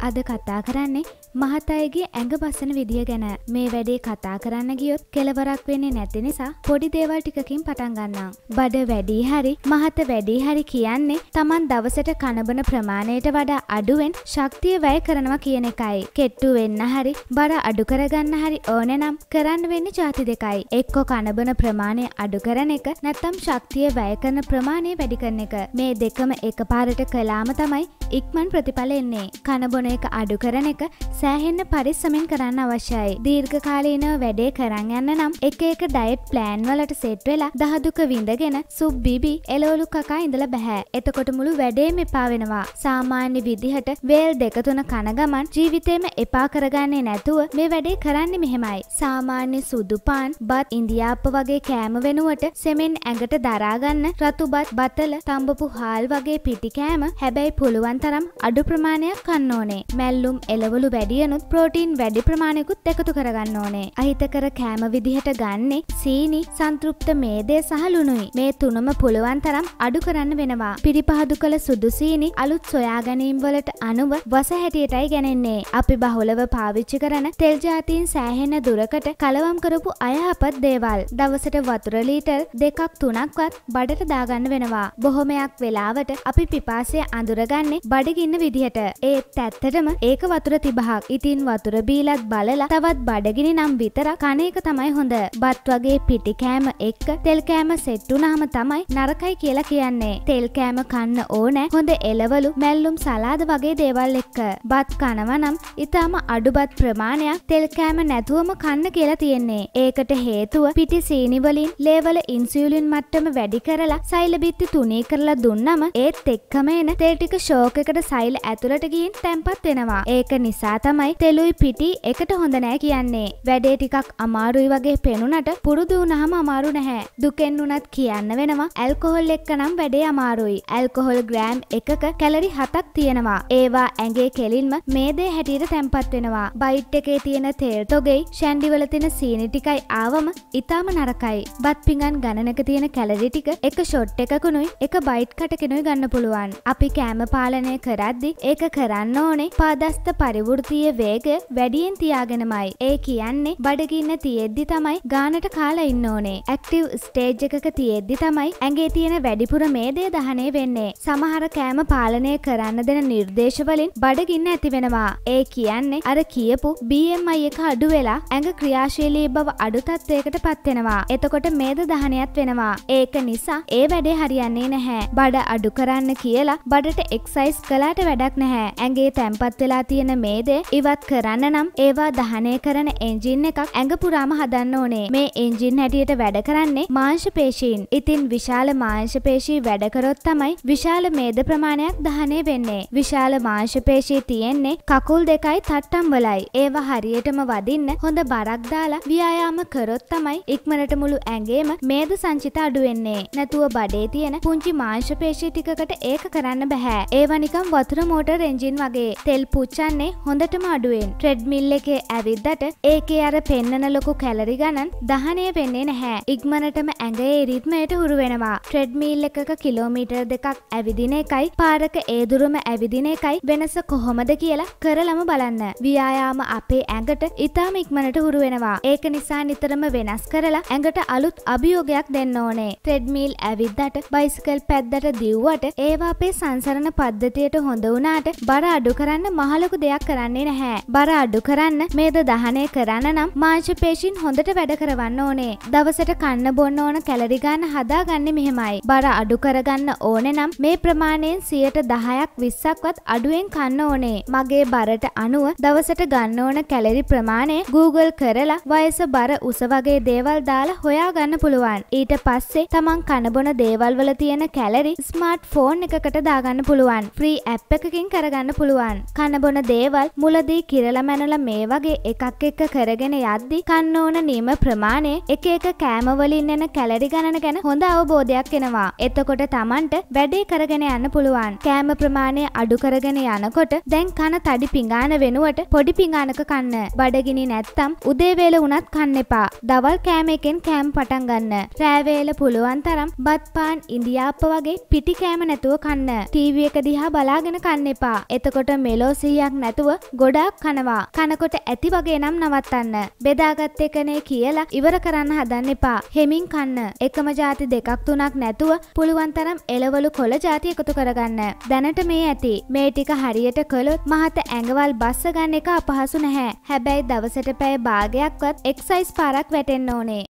අද කතා කරන්නේ මහත් අයගේ ඇඟ බස්සන විදිය ගැන. මේ වැඩේ කතා කරන්න ගියොත් කෙලවරක් වෙන්නේ නැති නිසා පොඩි දේවල් ටිකකින් පටන් ගන්නම්. බඩ වැඩි හරි මහත වැඩි හරි කියන්නේ Taman දවසට කනබන ප්‍රමාණයට වඩා අඩුවෙන් ශක්තිය වැය කරනවා කියන එකයි. කෙට්ටු වෙන්න හරි බර අඩු කරගන්න හරි ඕනේ නම් කරන්න වෙන්නේ ಜಾති දෙකයි. එක්ක කනබන ප්‍රමාණය අඩු කරන එක නැත්නම් ශක්තිය වැය කරන ප්‍රමාණය වැඩි කරන එක. මේ දෙකම එකපාරට කළාම තමයි ඉක්මන් ප්‍රතිඵල එන්නේ. කනබොන එක අඩු කරන එක සෑහෙන්න පරිස්සමෙන් කරන්න අවශ්‍යයි. දීර්ඝ කාලීනව වැඩේ කරන් යන්න නම් එක ඩයට් ප්ලෑන් වලට සෙට් වෙලා දහදුක විඳගෙන සුබ් බිබි එළවලු කකා ඉඳලා බෑ. එතකොට මුළු වැඩේම එපා වෙනවා. සාමාන්‍ය විදිහට වේල් දෙක තුන කන ගමන් ජීවිතේම එපා කරගන්නේ නැතුව මේ වැඩේ කරන්නේ මෙහෙමයි. සාමාන්‍ය සුදු පාන්, බත්, ඉන්දියාප්ප වගේ කෑම වෙනුවට සෙමෙන් ඇඟට දරා ගන්න රතු බත්, බතල, තඹපු හාල් වගේ පිටි කෑම හැබැයි පුළුවන් තරම් අඩු ප්‍රමාණයක් කන්න ඕනේ. මැල්ලුම් එළවලු වැඩියනුත් ප්‍රෝටීන් වැඩි ප්‍රමාණයකුත් එකතු කරගන්න ඕනේ. අහිතකර කෑම විදිහට ගන්නේ සීනි, සන්තෘප්ත මේදය සහ ලුණුයි. මේ තුනම පුළුවන් තරම් අඩු කරන්න වෙනවා. පිරිපහදු කළ සුදු සීනි අලුත් සොයා ගැනීම් වලට අනුව වස හැටියටයි ගන්නේ. අපි බහුලව පාවිච්චි කරන තෙල් ජාතීන් සෑහෙන දුරකට කලවම් කරපු අයහපත් දේවල්. දවසට වතුර ලීටර් 2ක් 3ක්වත් බඩට දාගන්න වෙනවා. බොහොමයක් වෙලාවට අපි පිපාසය අඳුරගන්නේ බඩගින්න විදිහට. ඒත් ඇත්තටම ඒක වතුර තිබහක්. ඉතින් වතුර බීලත් බලලා තවත් බඩගිනි නම් විතරක් කන එක තමයි හොඳ. බත් වගේ පිටි කෑම එක්ක තෙල් කෑම සෙට් වුණාම තමයි නරකයි කියලා කියන්නේ. තෙල් කෑම කන්න ඕනේ හොඳ එළවලු, මැල්ලුම්, සලාද වගේ දේවල් එක්ක. බත් කනවා නම් ඊටම අඩුබත් ප්‍රමාණයක් තෙල් කෑම නැතුවම කන්න කියලා තියෙන්නේ. ඒකට හේතුව පිටි සීනි වලින් ලේවල ඉන්සියුලින් මට්ටම වැඩි කරලා සෛල බිත්ති තුනී කරලා දුන්නම ඒත් එක්කම එන තෙල් ටික ෂෝක් එකට සෛල ඇතුළට ගිහින් තැම්පත් වෙනවා. ඒක නිසා තමයි තෙලුයි පිටි එකට හොඳ නෑ කියන්නේ. වැඩේ ටිකක් අමාරුයි වගේ පෙනුනට පුරුදු වුණාම අමාරු නැහැ. දුකෙන් උනත් කියන්න වෙනවා ඇල්කොහොල් එක්ක නම් වැඩේ අමාරුයි. ඇල්කොහොල් ග්‍රෑම් එකක කැලරි 7ක් තියෙනවා. ඒවා ඇඟේ කෙලින්ම මේදේ හැටියට තැම්පත් වෙනවා. බයිට් එකේ තියෙන තෙල් තොගෙයි ෂැන්ඩි වල තියෙන සීනි ටිකයි ආවම ඊටාම නරකයි. බත් පිඟන් ගණනක තියෙන කැලරි ටික එක ෂොට් එකකුනුයි එක බයිට් කටකිනුයි ගන්න පුළුවන්. අපි කෑම පාලනය කරද්දි ඒක කරන්න ඕනේ පාදස්ත පරිවෘත්තීය වේගය වැඩියෙන් තියාගෙනමයි. ඒ කියන්නේ බඩගින්න තියෙද්දි තමයි ගානට කාලා ඉන්න ඕනේ. ඇක්ටිව් ස්ටේජ් එකක තියෙද්දි තමයි ඇඟේ තියෙන වැඩිපුර මේදය දහනය වෙන්නේ. සමහර කෑම පාලනය කරන්න දෙන නිර්දේශ වලින් බඩගින්න ඇති වෙනවා. ඒ කියන්නේ අර කියපු BMI එක අඩු වෙලා ඇඟ ක්‍රියාශීලී බව අඩු තත්වයකට පත් වෙනවා. එතකොට මේද දහනයත් වෙනවා. ඒක නිසා ඒ වැඩේ හරියන්නේ නැහැ. බඩ අඩු කරන්න කියලා බඩට එක්සයිස් කළාට වැඩක් නැහැ. ඇඟේ තැම්පත් වෙලා තියෙන මේදය ඉවත් කරන්න නම් ඒවා දහනය කරන එන්ජින් එකක් ඇඟ පුරාම හදන්න ඕනේ. මේ එන්ජින් හැටියට වැඩ කරන්නේ මාංශ පේශීන්. ඉතින් විශාල මාංශ පේශී වැඩ කරොත් තමයි විශාල මේද ප්‍රමාණයක් දහනය වෙන්නේ. විශාල මාංශ පේශී තියෙන්නේ කකුල් දෙකයි තට්ටම් වලයි. ඒවා හරියටම වදින්න හොඳ බරක් දාලා ව්‍යායාම කරොත් තමයි ඉක්මනට මුළු ඇඟේම මේද සංචිත අඩු වෙන්නේ. නැතුව බඩේ තියෙන පුංචි මාංශ පේශී ටිකකට ඒක කරන්න බෑ. ඒවා නිකන් වතුර මෝටර් එන්ජින් වගේ. තෙල් පුච්චන්නේ හොඳටම අඩුවෙන්. ට්‍රෙඩ්මිල් එකේ ඇවිද්දට ඒකේ අර පෙන්නන ලොකු කැලරි ගණන් දහනය වෙන්නේ නැහැ. ඉක්මනටම ඇඟේ රිද්මයට හුරු වෙනවා. ට්‍රෙඩ්මිල් එකක කිලෝමීටර් 2ක් ඇවිදින එකයි පාරක ඒ දුරම ඇවිදින එකයි වෙනස කොහොමද කියලා කරලම බලන්න. ව්‍යායාම අපේ ඇඟට ඊටාම ඉක්මනට හුරු වෙනවා. ඒක නිසා නිතරම වෙනස් කරලා ඇඟට අලුත් අභියෝගයක් දෙන්න ඕනේ. ට්‍රෙඩ්මිල් ඇවිද්දට බයිසිකල් පැද්දට දිව්වට ඒවා අපේ සංසරණ පද්ධතියට හොඳ වුණාට බර අඩු කරන්න මහ ලොකු දෙයක් කරන්නේ නැහැ. බර අඩු කරන්න මේද දහනය කරන්න නම් මාංශ පේශීන් හොඳට වැඩ කරවන්න ඕනේ. දවසට කන්න බොන්න ඕන කැලරි ගන්න හදාගන්නේ මෙහෙමයි. බර අඩු කරගන්න ඕනේ නම් මේ ප්‍රමාණයෙන් 10%ක් 20ක්වත් අඩුවෙන් කන්න ඕනේ. මගේ බරට අනුව දවසට ගන්න ඕන කැලරි ප්‍රමාණය Google කරලා වයස බර උස වගේ දේවල් දාලා හොයාගන්න පුළුවන්. ඊට පස්සේ තමන් කන බොන දේවල් වල තියෙන කැලරි ස්මාර්ට්ෆෝන් එකකට දාගන්න පුළුවන්. ෆ්‍රී ඇප් එකකින් කරගන්න පුළුවන්. කන බොන දේවල් මුලදී කිරලා මැනලා මේ වගේ එකක් එක කරගෙන යද්දි කන්න ඕන නියම ප්‍රමාණය එක එක කෑම වලින් එන කැලරි ගණන ගැන හොඳ අවබෝධයක් එනවා. එතකොට Tamanට වැඩේ කරගෙන යන්න පුළුවන්. කෑම ප්‍රමාණය අඩු කරගෙන යනකොට දැන් කන තඩි පිඟාන වෙනුවට පොඩි පිඟානක කන්න. බඩගිනි නැත්තම් උදේ වේල උනත් කන්න එපා. දවල් කෑම එකෙන් කෑම පටන් ගන්න. රෑ වේල පුළුවන් තරම් බත් පාන් ඉන්දියාප්ප වගේ පිටි කෑම නැතුව කන්න. ටීවී එක දිහා බලාගෙන කන්න එපා. එතකොට මෙලෝ සිහියක් නැතුව ගොඩාක් කනවා. කනකොට ඇති වගේ නම් නවත්තන්න. බෙදාගත් එකනේ කියලා ඉවර කරන්න හදන්න එපා. හෙමින් කන්න. එකම ಜಾති දෙකක් තුනක් නැතුව පුළුවන් තරම් එළවලු කොළ ಜಾති එකතු කරගන්න. දැනට මේ ඇති. මේ ටික හරියට කළොත් මහත ඇඟවල් බස්ස ගන්න එක අපහසු නැහැ. හැබැයි දවසට පැය භාගයක්වත් එක්සයිස් පාරක් වැටෙන්න ඕනේ.